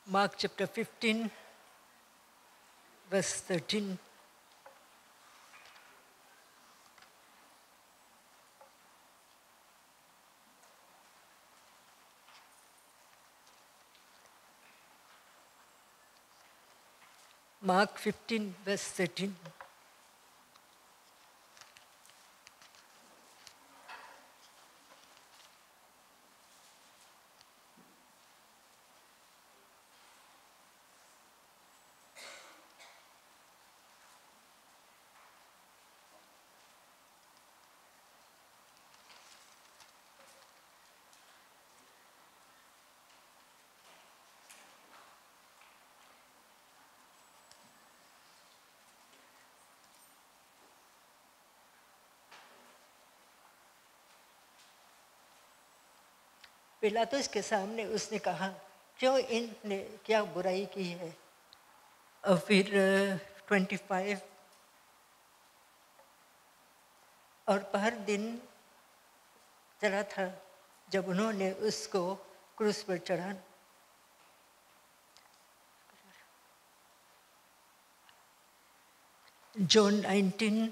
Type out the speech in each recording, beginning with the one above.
Mark chapter 15, verse 13. Mark 15, verse 13. पिलातुस के सामने उसने कहा, क्यों इनने क्या बुराई की है? और फिर 25, और पहर दिन चला था जब उन्होंने उसको क्रूस पर चढ़ा। John 19,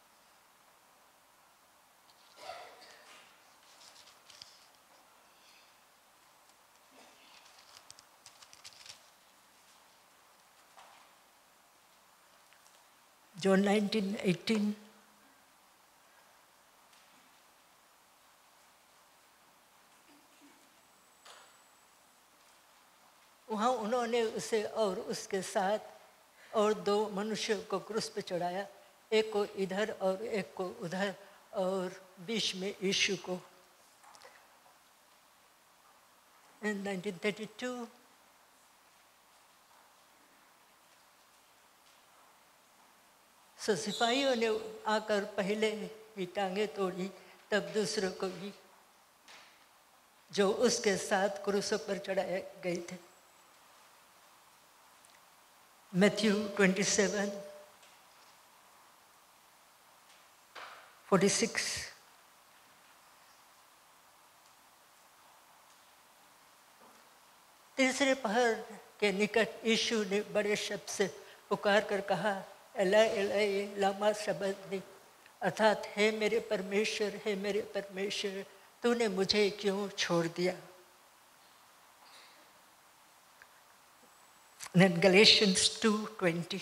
John 19:18. वहाँ उन्होंने उसे और उसके साथ और दो मनुष्यों को क्रूस पे चढ़ाया, एक को इधर और एक को उधर, और बीच में यीशु को। In 1932, सिपाहियों ने आकर पहले की टांगे तोड़ी, तब दूसरों को भी, जो उसके साथ क्रूसों पर चढ़ाए गए थे। Matthew 27, 46. तीसरे पहर के निकट यीशु ने बड़े शब्द से पुकार कर कहा, एलाई एलाई लामा सबक्तनी, अर्थात हे मेरे परमेश्वर, तूने मुझे क्यों छोड़ दिया? Then Galatians 2:20.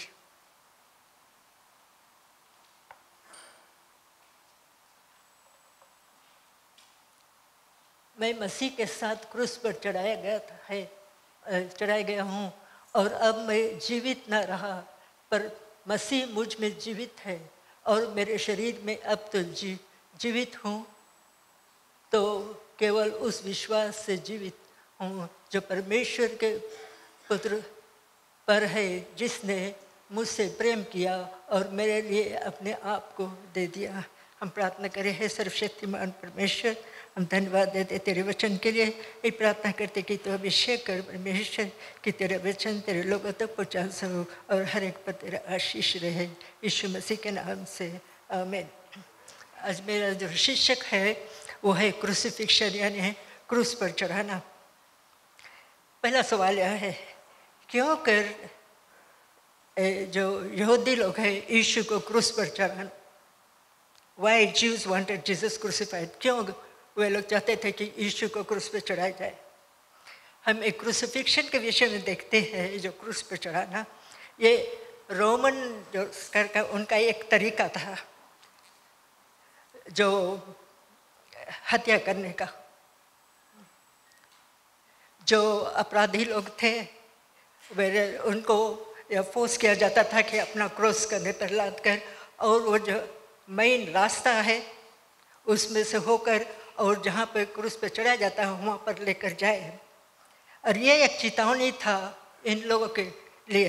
मैं मसीह के साथ क्रूस पर चढ़ाया गया हूँ, और अब मैं जीवित न रहा, पर मसीह मुझ में जीवित है, और मेरे शरीर में अब तो जीवित हूँ तो केवल उस विश्वास से जीवित हूँ जो परमेश्वर के पुत्र पर है, जिसने मुझसे प्रेम किया और मेरे लिए अपने आप को दे दिया। हम प्रार्थना करें, है सर्वशक्तिमान परमेश्वर, हम धन्यवाद देते तेरे वचन के लिए। ये प्रार्थना करते कि तू अभिषेक कर परमेश्वर, कि तेरा वचन तेरे लोगों तक पहुँचा सको और हर एक पर तेरा आशीष रहे, यीशु मसीह के नाम से आमीन। आज मेरा जो शीर्षक है वो है क्रूसिफिक्शन, यानी क्रूस पर चढ़ाना। पहला सवाल यह है, क्यों कर जो यहूदी लोग हैं यीशु को क्रूस पर चढ़ाना? Why Jews wanted Jesus crucified? क्यों वे लोग चाहते थे कि यीशु को क्रूस पर चढ़ाया जाए? हम एक क्रूसिफिक्शन के विषय में देखते हैं, जो क्रूस पर चढ़ाना, ये रोमन जो का उनका एक तरीका था जो हत्या करने का। जो अपराधी लोग थे वे उनको यह फोर्स किया जाता था कि अपना क्रॉस करने पर लाद कर, और वो जो मेन रास्ता है उसमें से होकर और जहाँ पर क्रूस पे चढ़ाया जाता है वहाँ पर लेकर जाए। और ये एक चेतावनी था इन लोगों के लिए।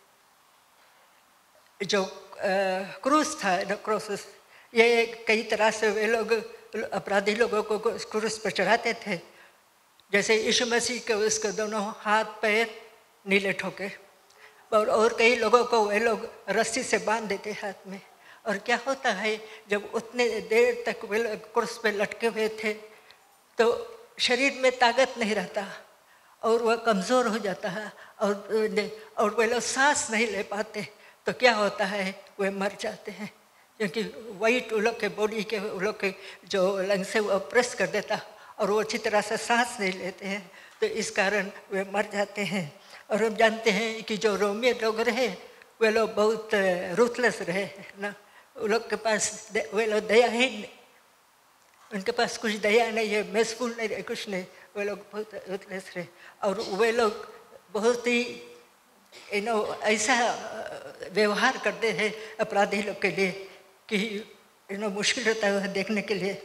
जो क्रूस था, क्रॉसेस, ये कई तरह से वे लोग अपराधी लोगों को क्रूस पर चढ़ाते थे। जैसे यीशु मसीह के उसके दोनों हाथ पैर नीले ठोके, और कई लोगों को वे लोग रस्सी से बांध देते हाथ में। और क्या होता है, जब उतने देर तक वे लोग क्रूस पे लटके हुए थे तो शरीर में ताकत नहीं रहता, और वह कमज़ोर हो जाता है और वे लोग सांस नहीं ले पाते, तो क्या होता है, वे मर जाते हैं, क्योंकि वाइट उन लोग के बॉडी के उन लोग के जो लंग से वो प्रेस कर देता और वो अच्छी तरह से सांस नहीं लेते हैं, तो इस कारण वे मर जाते हैं। और हम जानते हैं कि जो रोमियो लोग रहे वे लोग बहुत रूथलेस रहे ना, उन लोग के पास वे लोग दयाहीन, उनके पास कुछ दया नहीं है, मैसफुल नहीं रहे, कुछ नहीं, वे लोग बहुत रूथलेस रहे। और वे लोग बहुत ही ऐसा व्यवहार करते हैं अपराधी लोग के लिए कि मुश्किल होता है देखने के लिए।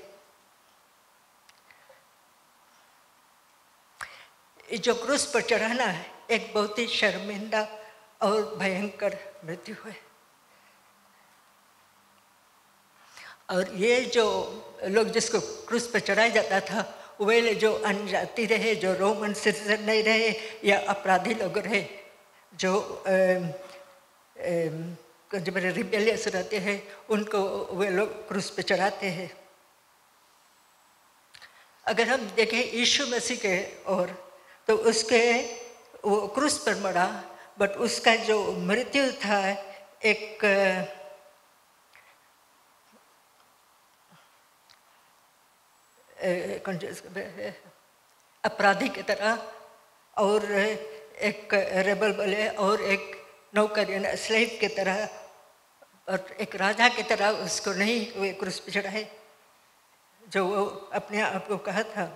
जो क्रूस पर चढ़ाना है एक बहुत ही शर्मिंदा और भयंकर मृत्यु है। और ये जो लोग जिसको क्रूस पर चढ़ाया जाता था वे जो अनजाति रहे, जो रोमन सिटीजन नहीं रहे या अपराधी लोग रहे, जो जो बड़े रिबेलियस रहते हैं, उनको वे लोग क्रूस पे चढ़ाते हैं। अगर हम देखें यीशु मसीह के और तो उसके वो क्रूस पर मरा, बट उसका जो मृत्यु था एक अपराधी की तरह और एक रेबल बोले और एक नौकर यानी स्लेव की तरह और एक राजा की तरह उसको नहीं वे क्रूस पे चढ़ाए, जो वो अपने आप को कहा था।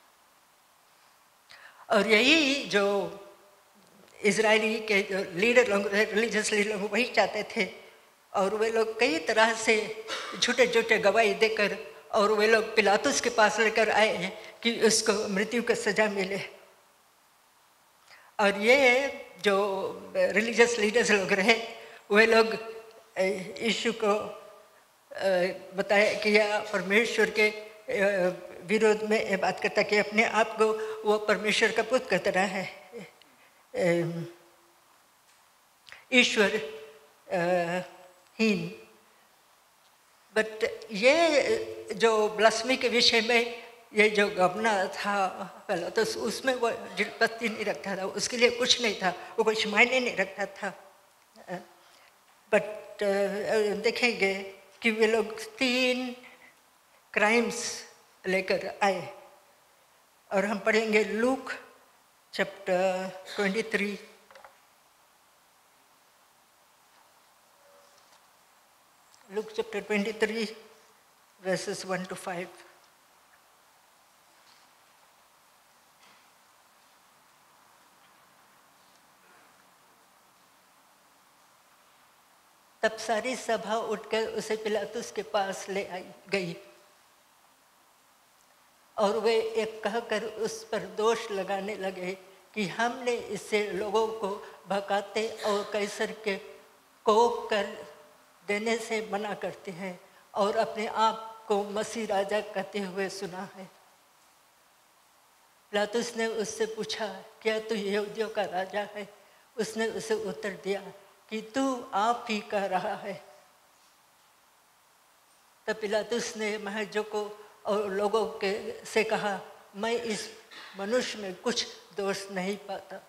और यही जो इजरायली के जो लीडर लोग, रिलीजियस लीडर लोग वही चाहते थे। और वे लोग कई तरह से झूठे झूठे गवाही देकर और वे लोग पिलातुस के पास लेकर आए कि उसको मृत्यु का सजा मिले। और ये जो रिलीजियस लीडर्स लोग रहे वे लोग यीशु को बताया कि यह परमेश्वर के विरोध में ये बात करता कि अपने आप को वो परमेश्वर का पुत्र की तरह है, ईश्वर हीन। बट ये जो ब्लास्फेमी के विषय में ये जो गवना था पहले तो उसमें वो दिलचस्पी नहीं रखता था, उसके लिए कुछ नहीं था, वो कुछ मायने नहीं रखता था। बट देखेंगे कि वे लोग 3 क्राइम्स लेकर आए और हम पढ़ेंगे Luke chapter 23 Luke chapter 23 verses 1 to 5. तब सारी सभा उठकर उसे पिलातुस के पास ले गई और वे एक कहकर उस पर दोष लगाने लगे कि हमने इससे लोगों को भगाते और कैसर के को कर देने से मना करते हैं और अपने आप को मसीह राजा कहते हुए सुना है। पिलातुस ने उससे पूछा, क्या तू यहूदियों का राजा है? उसने उसे उत्तर दिया कि तू आप ही कह रहा है। तब पिलातुस ने महाराजों को और लोगों के से कहा, मैं इस मनुष्य में कुछ दोष नहीं पाता।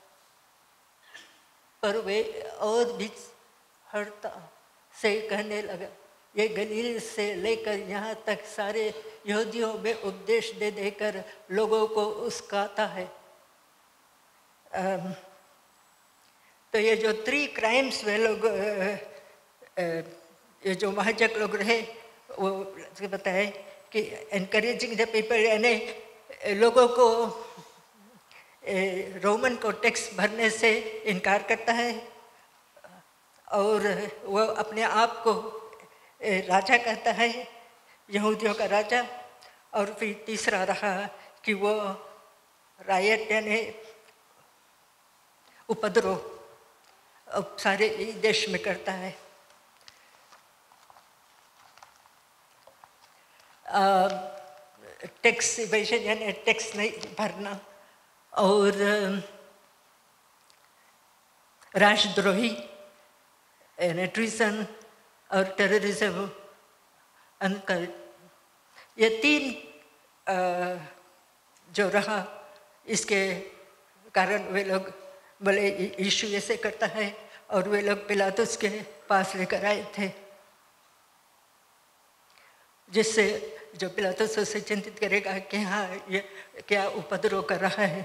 पर वे और भी हड़ता से कहने लगा, ये गलील से लेकर यहाँ तक सारे यहूदियों में उपदेश दे देकर लोगों को उस्काता है। तो ये जो 3 क्राइम्स वे लोग ये जो महाजक लोग रहे वो बताए कि एनकरेजिंग द पीपल, यानी लोगों को रोमन को टैक्स भरने से इनकार करता है और वो अपने आप को राजा कहता है, यहूदियों का राजा। और फिर तीसरा रहा कि वो रायट यानी उपद्रव सारे देश में करता है। टैक्स इवेजन यानी टैक्स नहीं भरना और राष्ट्रद्रोही यानी ट्रीसन और टेररिज्म अनकल, ये 3 जो रहा इसके कारण वे लोग बोले यीशु ऐसे करता है, और वे लोग पिलातुस के पास लेकर आए थे, जिससे जो पिलातुस उससे चिंतित करेगा कि हाँ ये क्या उपद्रव कर रहा है।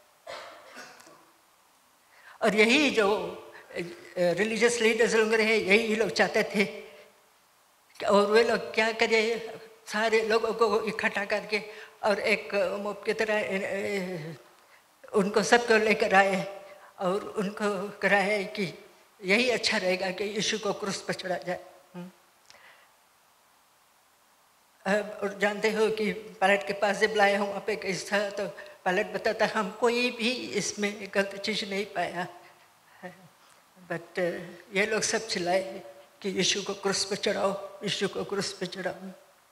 और यही जो रिलीजियस लीडर्स लोग रहे, यही लोग चाहते थे। और वे लोग क्या करे, सारे लोगों को इकट्ठा करके और एक मोब की तरह उनको सबको लेकर आए और उनको कराए कि यही अच्छा रहेगा कि यीशु को क्रूस पर चढ़ा जाए। और जानते हो कि पायलट के पास जब लाया हूँ वहाँ पे केस था, तो पायलट बताता हम कोई भी इसमें गलत चीज़ नहीं पाया, बट ये लोग सब चिल्लाए कि यीशु को क्रूस पे चढ़ाओ, यीशु को क्रूस पे चढ़ाओ।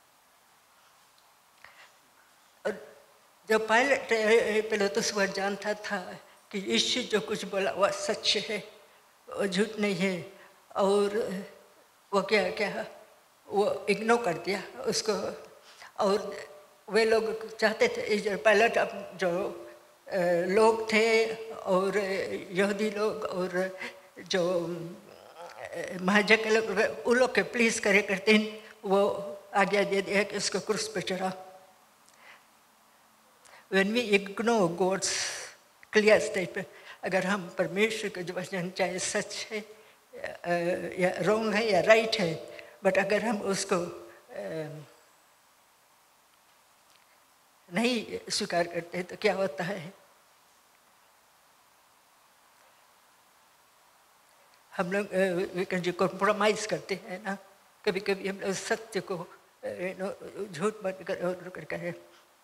और जब पायलट पिलातुस वह जानता था कि यीशु जो कुछ बोला वह सच है, वो झूठ नहीं है, और वो क्या क्या वो इग्नोर कर दिया उसको। और वे लोग चाहते थे, जो पायलट अब जो लोग थे और यहूदी लोग और जो महाजक लोग, उन लोग के प्लीज करे करते हैं, वो आज्ञा दे दिया कि उसको क्रूस पे चढ़ा। When we ignore God's clear statement, अगर हम परमेश्वर के जो वचन चाहे सच है या रॉन्ग है या राइट है, बट अगर हम उसको नहीं स्वीकार करते तो क्या होता है, हम लोग जो कॉम्प्रोमाइज करते हैं ना, कभी कभी हम लोग सत्य को झूठ मत कर।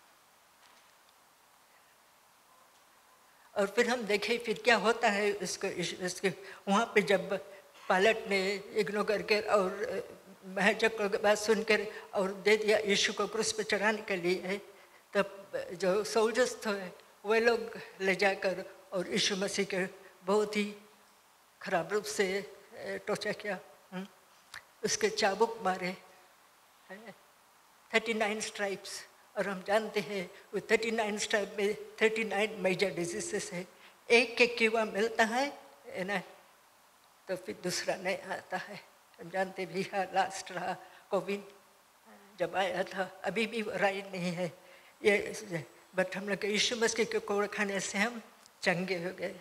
और फिर हम देखें फिर क्या होता है उसके वहाँ पे जब पायलट ने इग्नोर करके और महाजक की बात सुनकर और दे दिया यीशु को क्रूस पे चढ़ाने के लिए, तब जो सोल्जर्स थे वे लोग ले जाकर और यीशु मसीह के बहुत ही खराब रूप से टॉर्चर किया, उसके चाबुक मारे 39 स्ट्राइप्स। और हम जानते हैं वो 39 स्ट्राइप में 39 मेजर डिजीजेस है, एक कीड़ा मिलता है ना तो फिर दूसरा नहीं आता है। हम जानते भी है लास्ट रहा कोविड जब आया था, अभी भी राइट नहीं है ये, बट हम लोग यीशु मसीह के कोड़ खाने से हम चंगे हो गए।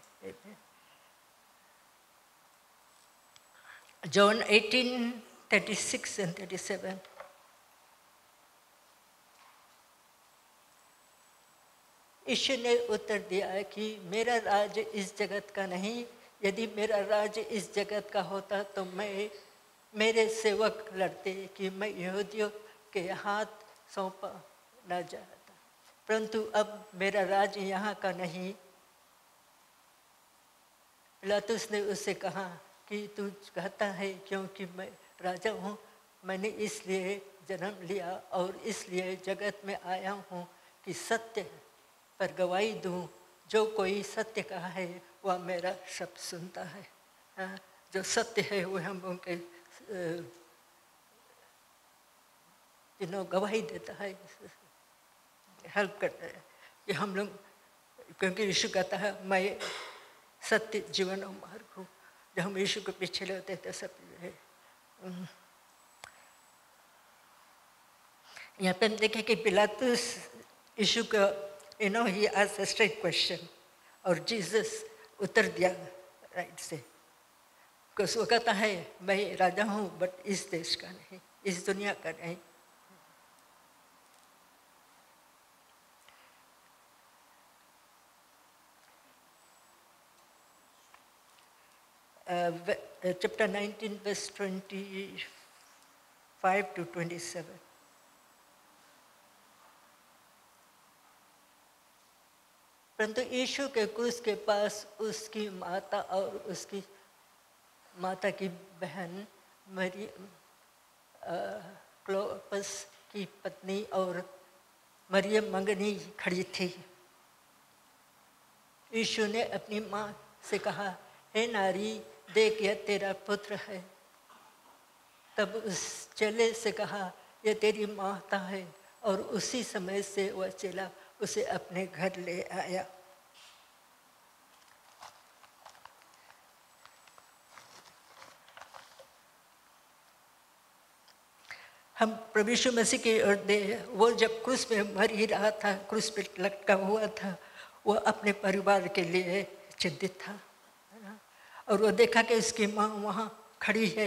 John 18:36 and 37। यीशु ने उत्तर दिया कि मेरा राज इस जगत का नहीं, यदि मेरा राज इस जगत का होता तो मैं मेरे सेवक लड़ते कि मैं यहूदियों के हाथ सौंपा न जाता, परंतु अब मेरा राज यहाँ का नहीं। पिलातुस ने उससे कहा कि तू कहता है क्योंकि मैं राजा हूँ, मैंने इसलिए जन्म लिया और इसलिए जगत में आया हूँ कि सत्य पर गवाही दूँ। जो कोई सत्य कहा है वह मेरा शब्द सुनता है। जो सत्य है वो हम उनके गवाही देता है, हेल्प करता है कि हम लोग, क्योंकि यीशु कहता है मैं सत्य जीवन और मार्ग हूँ। जब हम यीशु के पीछे लेते तो सब है। यहाँ पे हम देखें कि पिलातुस यीशु का he asked a straight question और जीसस उत्तर दिया राइट से, बिकॉज वो कहता है मैं राजा हूँ बट इस देश का नहीं, इस दुनिया का नहीं। Chapter 19 verse 25 to 27। परंतु यीशु के क्रूस के पास उसकी माता और उसकी माता की बहन मरियम, क्लोपस की पत्नी और मरियम मंगनी खड़ी थी। यीशु ने अपनी माँ से कहा, हे नारी, देख यह तेरा पुत्र है। तब उस चेले से कहा, यह तेरी माता है। और उसी समय से वह चेला उसे अपने घर ले आया। हम प्रभु यीशु मसीह की ओर दे, वो जब क्रूस पे मर ही रहा था, क्रूस पे लटका हुआ था, वो अपने परिवार के लिए चिंतित था, है ना। और वो देखा कि उसकी माँ वहाँ खड़ी है।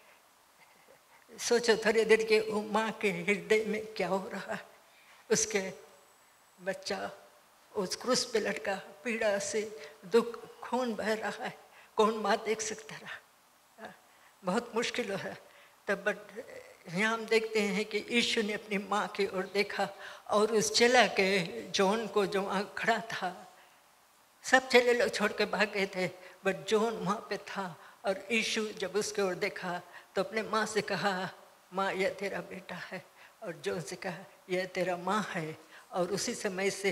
सोचो थोड़ी देर के वो माँ के हृदय में क्या हो रहा है। उसके बच्चा उस क्रूस पे लटका, पीड़ा से दुख, खून बह रहा है, कौन माँ देख सकता रहा, बहुत मुश्किल हो रहा है। तब बट यहाँ हम देखते हैं कि यीशु ने अपनी माँ की ओर देखा और उस चेला के जॉन को जो वहाँ खड़ा था, सब चेले लोग छोड़ के भाग गए थे, बट जॉन वहाँ पे था। और यीशु जब उसके ओर देखा तो अपने माँ से कहा, माँ यह तेरा बेटा है। और जॉन से कहा, यह तेरा माँ है। और उसी समय से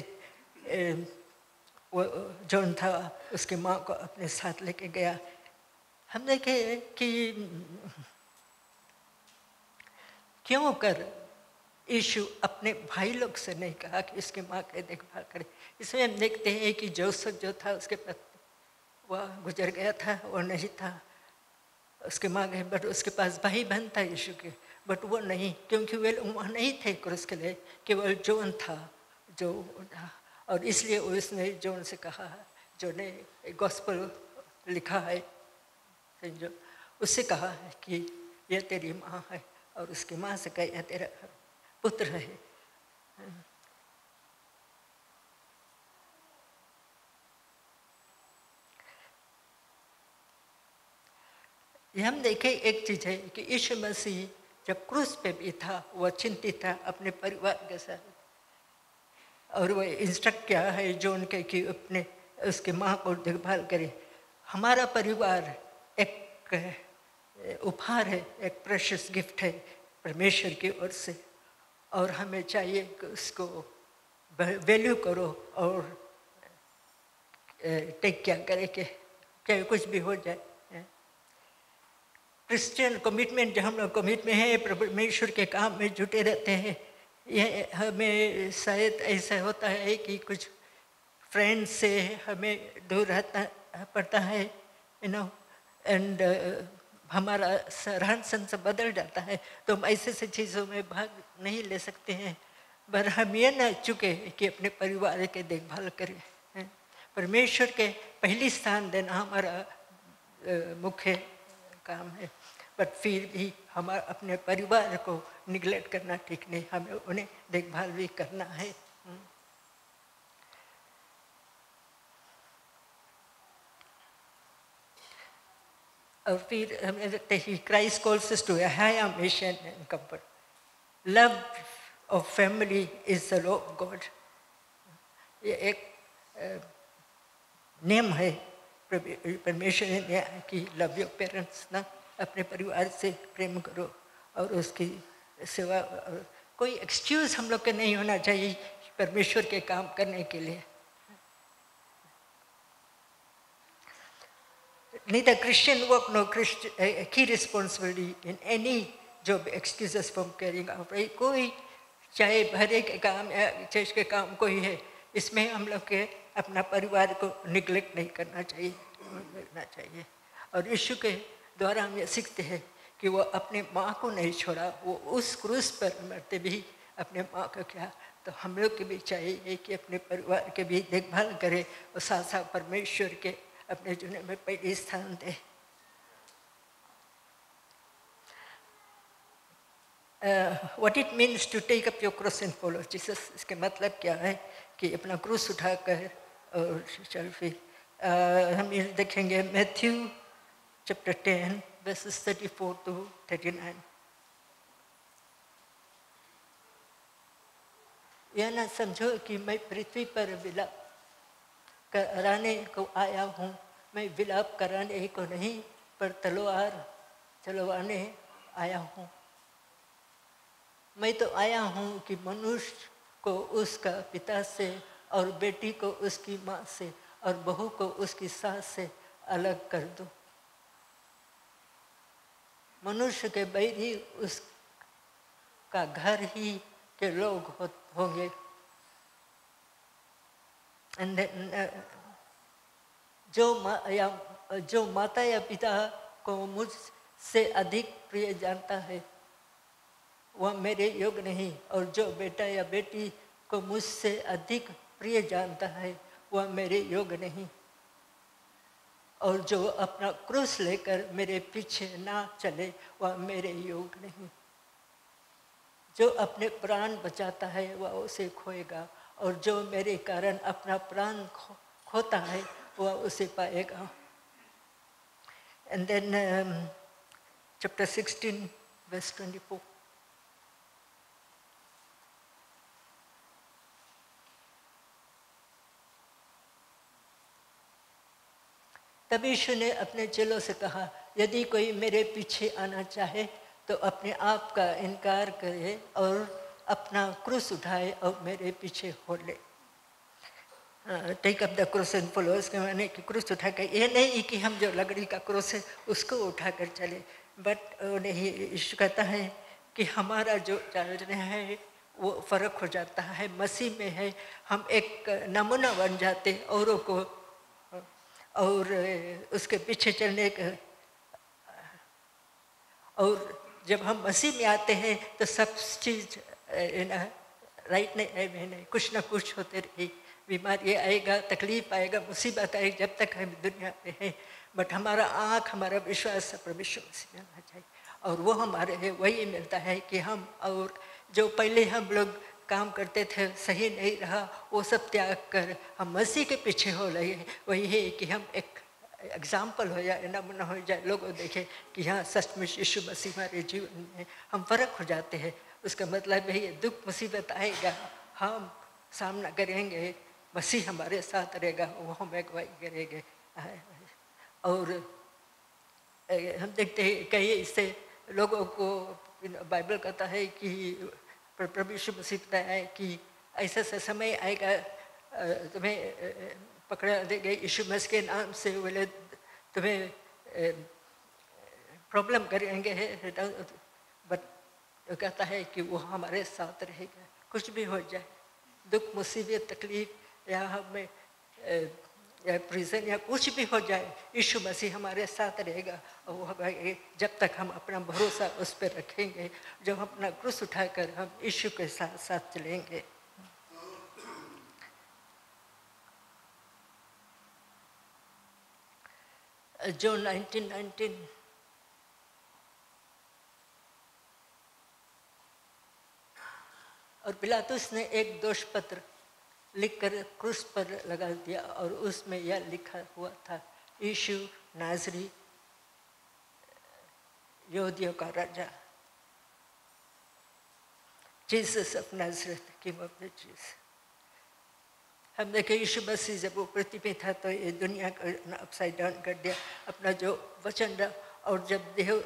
वो जॉन था उसकी माँ को अपने साथ लेके गया। हम देखे कि क्यों कर यीशु अपने भाई लोग से नहीं कहा कि इसकी माँ की देखभाल करे। इसमें हम देखते हैं कि जोसेफ जो था उसके पति वह गुजर गया था, वो नहीं था, उसके माँ गए, बट उसके पास भाई बहन था यीशु के, बट वो नहीं, क्योंकि वे वहाँ नहीं थे क्रूस के लिए, केवल जॉन था जो था। और इसलिए उसने जॉन से कहा, जो ने गॉस्पेल लिखा है, जो उससे कहा है कि यह तेरी माँ है। और उसकी माँ से कहा, यह तेरा पुत्र है। ये हम देखें एक चीज़ है कि यीशु मसीह जब क्रूस पे भी था, वह चिंतित था अपने परिवार के साथ। और वह इंस्ट्रक्ट किया है जॉन के कि अपने उसकी माँ को देखभाल करे। हमारा परिवार एक उपहार है, एक प्रेशियस गिफ्ट है परमेश्वर की ओर से, और हमें चाहिए कि उसको वैल्यू करो और टेक क्या करे कि चाहे कुछ भी हो जाए। क्रिश्चियन कमिटमेंट जो हम लोग कमिट में है, परमेश्वर के काम में जुटे रहते हैं। ये हमें शायद ऐसा होता है कि कुछ फ्रेंड से हमें दूर रहना पड़ता है, एंड हमारा रहन सहन से बदल जाता है, तो हम ऐसे से चीज़ों में भाग नहीं ले सकते हैं। पर हम ये न चुके कि अपने परिवार के देखभाल करें। परमेश्वर के पहली स्थान देना हमारा मुख्य काम है, बट फिर भी हमारा अपने परिवार को निगलेक्ट करना ठीक नहीं, हमें उन्हें देखभाल भी करना है। और फिर हमें देखते हैं Christ calls us to a higher mission and comfort. Love of family is the law of God. ये एक नेम है परमेश्वर ने दिया कि लव योर पेरेंट्स, ना अपने परिवार से प्रेम करो और उसकी सेवा। कोई एक्सक्यूज हम लोग के नहीं होना चाहिए परमेश्वर के काम करने के लिए। Neither Christian work nor Christian key responsibility in any job excuses from carrying out। कोई चाहे भरे के काम या चर्च के काम कोई है, इसमें हम लोग के अपना परिवार को निगलेक्ट नहीं करना चाहिए। और यीशु के द्वारा हम ये सीखते हैं कि वो अपने माँ को नहीं छोड़ा, वो उस क्रूस पर मरते भी अपने माँ को क्या। तो हम लोग के भी चाहिए कि अपने परिवार के भी देखभाल करें और साथ साथ परमेश्वर के अपने जीवन में पहले स्थान दे। What it means to take up your cross and follow Jesus, इसके मतलब क्या है कि अपना क्रूस उठाकर और चल। फिर हम ये देखेंगे मैथ्यू चैप्टर 10 verses 34 to 39। यह ना समझो कि मैं पृथ्वी पर विलाप कराने को आया हूँ, मैं विलाप कराने को नहीं पर तलवार चलवाने आया हूँ। मैं तो आया हूँ कि मनुष्य को उसका पिता से और बेटी को उसकी माँ से और बहू को उसकी सास से अलग कर दूँ। मनुष्य के बैरी उसका घर ही के लोग होंगे। जो माता या पिता को मुझसे अधिक प्रिय जानता है वह मेरे योग्य नहीं, और जो बेटा या बेटी को मुझसे अधिक प्रिय जानता है वह मेरे योग्य नहीं, और जो अपना क्रूस लेकर मेरे पीछे ना चले वह मेरे योग्य नहीं। जो अपने प्राण बचाता है वह उसे खोएगा, और जो मेरे कारण अपना प्राण खोता है वह उसे पाएगा। And then chapter 16 verse 24. तब यीशु ने अपने चेलों से कहा, यदि कोई मेरे पीछे आना चाहे तो अपने आप का इनकार करे और अपना क्रूस उठाए और मेरे पीछे हो ले। टेक अप द क्रूस एंड फॉलो, उसके माने कि क्रूस उठा कर, ये नहीं कि हम जो लकड़ी का क्रूस है उसको उठा कर चले, बट नहीं, यीशु कहता है कि हमारा जो चलना है वो फ़र्क हो जाता है, मसीह में है हम एक नमूना बन जाते औरों को, और उसके पीछे चलने का। और जब हम मसीह में आते हैं तो सब चीज़ राइट नहीं, कुछ ना कुछ होते रही, बीमारी आएगा, तकलीफ आएगा, मुसीबत आएगी, जब तक हम दुनिया में हैं, बट हमारा आँख, हमारा विश्वास परमेश्वर मसीह में आना चाहिए, और वो हमारे है वही मिलता है कि हम, और जो पहले हम लोग काम करते थे सही नहीं रहा वो सब त्याग कर हम मसीह के पीछे हो रहे हैं। वही है कि हम एक एग्जाम्पल हो जाए, नमूना हो जाए, लोग देखें कि हाँ सचमुच यीशु मसीह हमारे जीवन में हम फ़र्क हो जाते हैं। उसका मतलब है ये दुख मुसीबत आएगा, हम सामना करेंगे, मसीह हमारे साथ रहेगा, वो हम अगुवाई करेंगे। और हम देखते हैं कई ऐसे लोगों को बाइबल कहता है कि प्रभु यीशु मसीह बताया है कि ऐसा सा समय आएगा तुम्हें पकड़ा देंगे यीशु मसीह के नाम से, बोले तुम्हें प्रॉब्लम करेंगे, बट कहता है कि वो हमारे साथ रहेगा, कुछ भी हो जाए, दुख मुसीबत तकलीफ या हमें या प्रिजन या कुछ भी हो जाए, यीशु मसीह हमारे साथ रहेगा। और वो जब तक हम अपना भरोसा उस पर रखेंगे, जब हम अपना क्रूस उठाकर हम यीशु के साथ साथ चलेंगे। जो 1919 और पिलातुस ने एक दोष पत्र लिखकर क्रूस पर लगा दिया, और उसमें यह लिखा हुआ था, यीशु नाज़री यहूदियों का राजा, Jesus of Nazareth, king of the Jews. हम देखे यीशु मसीह जब वो पृथ्वी पे था तो ये दुनिया को अपसाइड डाउन कर दिया, अपना जो वचन रहा। और जब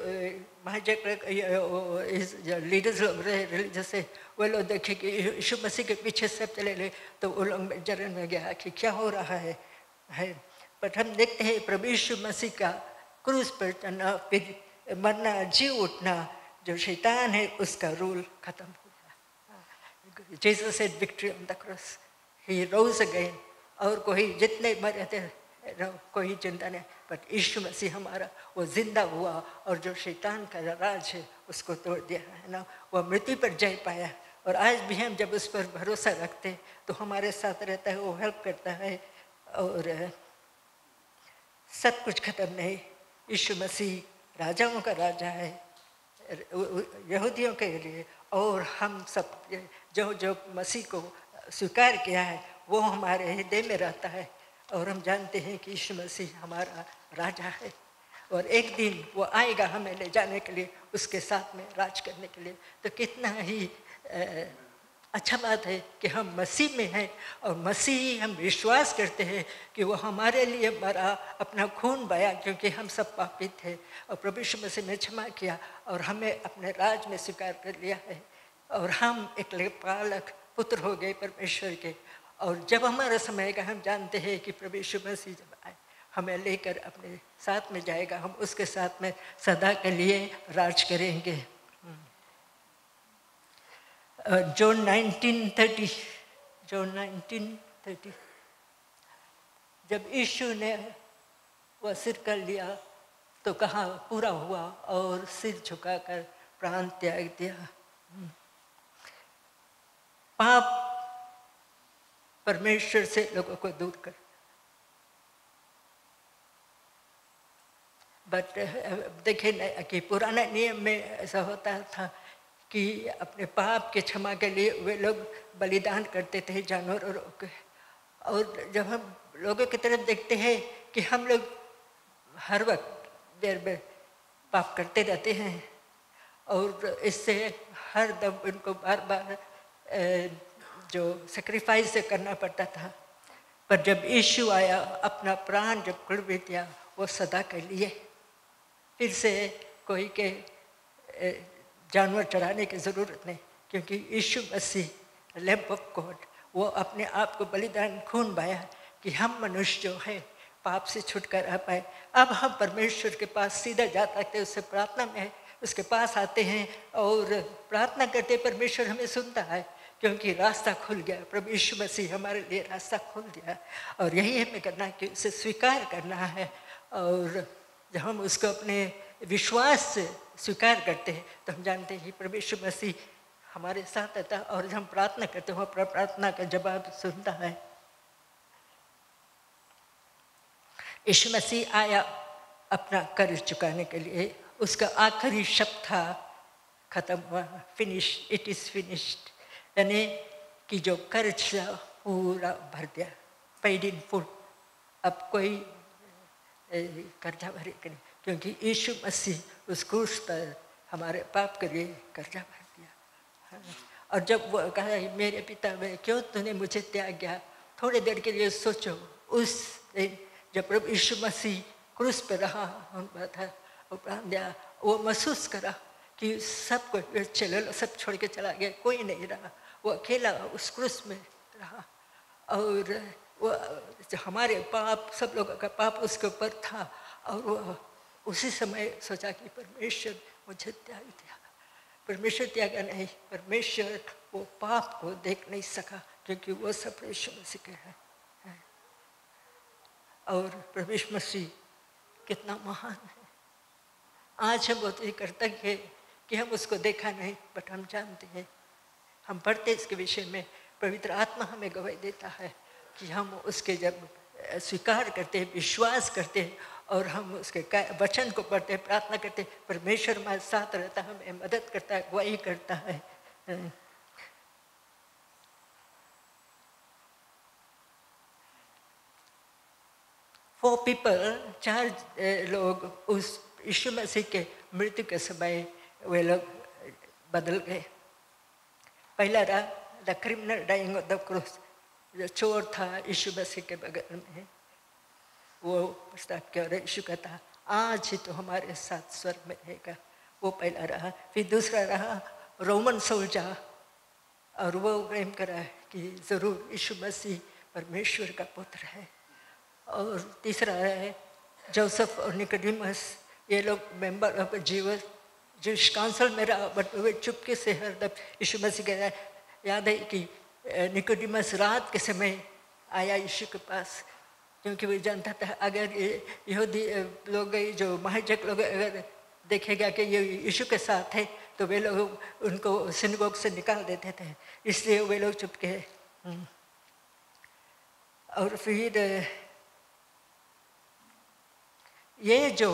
लीडर्स लोग रहे रिलीजियस से, वो लोग देखे कि यीशु मसीह के पीछे सब चले गए, तो वो लोग जरन में गया कि क्या हो रहा है। बट हम देखते हैं प्रभु यीशु मसीह का क्रूस पर चढ़ना, फिर मरना, जी उठना, जो शैतान है उसका रूल खत्म हो गया। Jesus said victory on the cross, he rose again. और कोई जितने मरे थे कोई चिंता नहीं, बट यीशु मसीह हमारा वो जिंदा हुआ, और जो शैतान का राज है उसको तोड़ दिया है ना, वो मृत्यु पर जय पाया। और आज भी हम जब उस पर भरोसा रखते तो हमारे साथ रहता है, वो हेल्प करता है, और सब कुछ खत्म नहीं। यीशु मसीह राजाओं का राजा है यहूदियों के लिए, और हम सब जो जो मसीह को स्वीकार किया है वो हमारे हृदय में रहता है, और हम जानते हैं कि यीशु मसीह हमारा राजा है, और एक दिन वो आएगा हमें ले जाने के लिए, उसके साथ में राज करने के लिए। तो कितना ही अच्छा बात है कि हम मसीह में हैं, और मसीह हम विश्वास करते हैं कि वो हमारे लिए मरा, अपना खून बहाया, क्योंकि हम सब पापी थे, और प्रभु यीशु मसीह ने क्षमा किया और हमें अपने राज में स्वीकार कर लिया है, और हम एक लेपालक पुत्र हो गए परमेश्वर के। और जब हमारा समय का हम जानते हैं कि प्रभु यीशु मसीह जब आए हमें लेकर अपने साथ में जाएगा, हम उसके साथ में सदा के लिए राज करेंगे। जो 1930 जब यीशु ने वह सिर कर लिया तो कहा पूरा हुआ, और सिर झुकाकर प्राण त्याग दिया। पाप परमेश्वर से लोगों को दूर कर। बट देखिए कि पुराने नियम में ऐसा होता था कि अपने पाप के क्षमा के लिए वे लोग बलिदान करते थे जानवरों के। और जब हम लोगों की तरफ देखते हैं कि हम लोग हर वक्त देर में पाप करते रहते हैं और इससे हर दम उनको बार बार जो सेक्रीफाइस करना पड़ता था। पर जब यीशु आया, अपना प्राण जब कुर्बान किया, वो सदा के लिए, फिर से कोई के जानवर चढ़ाने की ज़रूरत नहीं, क्योंकि यीशु मसीह लैम्प ऑफ गॉड, वो अपने आप को बलिदान खून बहाया कि हम मनुष्य जो है पाप से छुटकारा पाए। अब हम परमेश्वर के पास सीधा जा सकते, उससे प्रार्थना में उसके पास आते हैं और प्रार्थना करते, परमेश्वर हमें सुनता है क्योंकि रास्ता खुल गया। प्रभु यीशु मसीह हमारे लिए रास्ता खोल दिया और यही हमें करना है कि उसे स्वीकार करना है। और जब हम उसको अपने विश्वास से स्वीकार करते हैं तो हम जानते हैं कि प्रभु यीशु मसीह हमारे साथ रहता है और जब हम प्रार्थना करते हैं वो प्रार्थना का जवाब सुनता है। यीशु मसीह आया अपना कर्ज चुकाने के लिए, उसका आखिरी शब्द था खत्म हुआ, फिनिश, इट इज़ फिनिश्ड, यानी कि जो कर्ज था पूरा भर दिया, पेड इन फुल। अब कोई कर्जा भरे नहीं, क्योंकि यीशु मसीह उस क्रूस पर हमारे पाप के लिए कर्जा भर दिया। और जब वो कहा मेरे पिता में क्यों तूने मुझे त्याग गया, थोड़ी देर के लिए सोचो, उस दिन जब प्रभु यीशु मसीह क्रूस पर रहा था, वो प्राण दिया, वो महसूस करा कि सब को चलो, सब छोड़ के चला गया, कोई नहीं रहा, वो अकेला उस क्रूस में रहा। और वो जो हमारे पाप, सब लोगों का पाप उसके ऊपर था और वो उसी समय सोचा कि परमेश्वर मुझे त्याग दिया। परमेश्वर त्यागा नहीं, परमेश्वर वो पाप को देख नहीं सका क्योंकि वो सब यीशु मसीह के है। और परमेश्वर मसीह कितना महान है। आज हम बहुत ही कर्तव्य है कि हम उसको देखा नहीं, बट हम जानते हैं, हम पढ़ते इसके विषय में, पवित्र आत्मा हमें गवाही देता है कि हम उसके जब स्वीकार करते हैं, विश्वास करते हैं और हम उसके वचन को पढ़ते हैं, प्रार्थना करते हैं, परमेश्वर हमारे साथ रहता है, हमें मदद करता है, गवाही करता है। 4 people, 4 लोग उस यीशु मसीह के मृत्यु के समय वे लोग बदल गए। पहला रहा the criminal dying of the cross, जो चोर था यीशु मसीह के बगल में, वो प्रस्ताव किया और यीशु कहता आज ही तो हमारे साथ स्वर्ग में रहेगा, वो पहला रहा। फिर दूसरा रहा रोमन सोल्जर, और वो प्रेम करा कि ज़रूर यीशु मसीह परमेश्वर का पुत्र है। और तीसरा है जोसेफ और निकोडिमस, ये लोग मेंबर ऑफ जीविश काउंसिल में रहा, बट वे चुपके से हरदम यीशु मसीह के याद है कि निकोडिमस रात के समय आया यीशु के पास, क्योंकि वो जानता था अगर यहूदी लोग, जो महाजक लोग अगर देखेगा कि ये यीशु के साथ है तो वे लोग उनको सिनगोग से निकाल देते थे, इसलिए वे लोग चुपके हैं। और फिर ये जो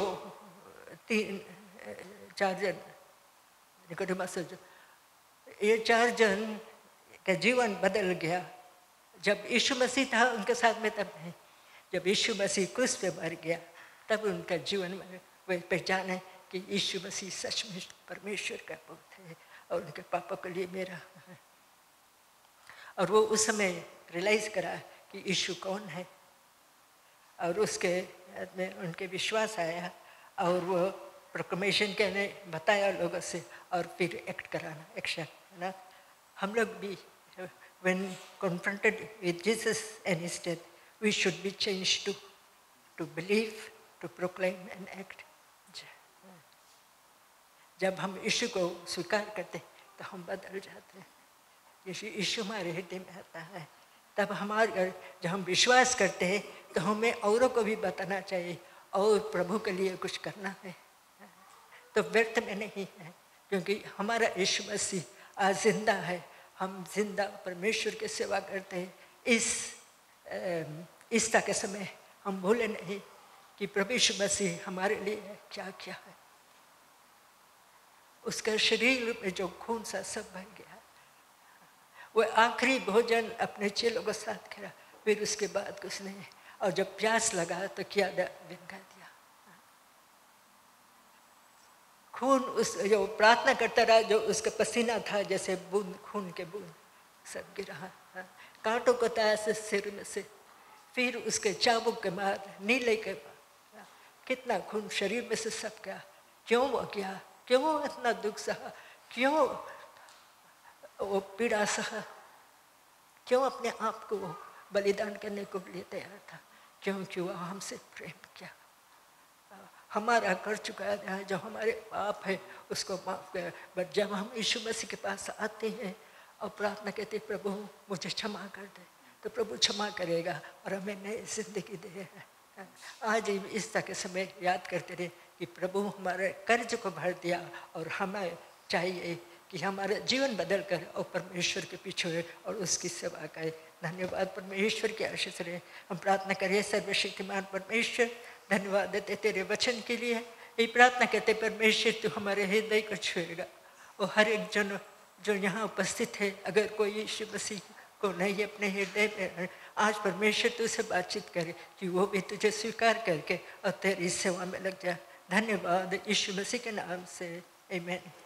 4 जन निकोडिमस, ये 4 जन का जीवन बदल गया। जब यीशु मसीह था उनके साथ में तब नहीं, जब यीशु मसीह क्रूस पे मर गया तब उनका जीवन में वे पहचान है कि यीशु मसीह सचमुच परमेश्वर का पुत्र है और उनके पापों के लिए मेरा है। और वो उस समय रियलाइज करा कि यीशु कौन है, और उसके में उनके विश्वास आया और वो प्रोक्लेमेशन कहने बताया लोगों से, और फिर एक्ट कराना, एक्शन है ना। हम लोग भी when confronted with Jesus and his death, we should be changed to believe, to proclaim and act. जब हम यीशु को स्वीकार करते तो हम बदल जाते हैं। यीशु हमारे हृदय में आता है, तब हमारे जब हम विश्वास करते हैं तो हमें औरों को भी बताना चाहिए और प्रभु के लिए कुछ करना है, तो व्यर्थ में नहीं है, क्योंकि हमारा यीशु मसीह आज जिंदा है, हम जिंदा परमेश्वर की सेवा करते हैं। इस ईस्टर के समय हम भूले नहीं कि प्रभु यीशु मसीह हमारे लिए क्या किया है। उसका शरीर में जो खून सा सब बह गया, वो आखिरी भोजन अपने चेलों के साथ किया, फिर उसके बाद कुछ नहीं। और जब प्यास लगा तो क्या विनगा दिया। खून उस जो प्रार्थना करता रहा, जो उसका पसीना था जैसे बूंद खून के बूंद सब गिरा, कांटों को ताया से सिर में से, फिर उसके चाबुक के मार, नीले के मार, कितना खून शरीर में से सब गया। क्यों वो किया? क्यों इतना दुख सहा? क्यों वो पीड़ा सहा? क्यों अपने आप को बलिदान करने को लिए तैयार था? क्योंकि वह हमसे प्रेम किया, हमारा कर चुका है, जो हमारे पाप है उसको माफ कर। बट जब हम यीशु मसीह के पास आते हैं और प्रार्थना करते हैं, प्रभु मुझे क्षमा कर दे, तो प्रभु क्षमा करेगा और हमें नई जिंदगी दे। आज इस तक के समय याद करते रहे कि प्रभु हमारे कर्ज को भर दिया, और हमें चाहिए कि हमारा जीवन बदल कर और परमेश्वर के पीछे और उसकी सेवा करें। धन्यवाद परमेश्वर की आशीष रहे। हम प्रार्थना करें। सर्वशक्तिमान परमेश्वर, धन्यवाद देते तेरे वचन के लिए। ये प्रार्थना करते परमेश्वर तू हमारे हृदय को छुएगा, और हर एक जन जो यहाँ उपस्थित है, अगर कोई यीशु मसीह को नहीं अपने हृदय में, आज परमेश्वर तुझसे बातचीत करे कि वो भी तुझे स्वीकार करके और तेरी सेवा में लग जाए। धन्यवाद यीशु मसीह के नाम से, आमीन।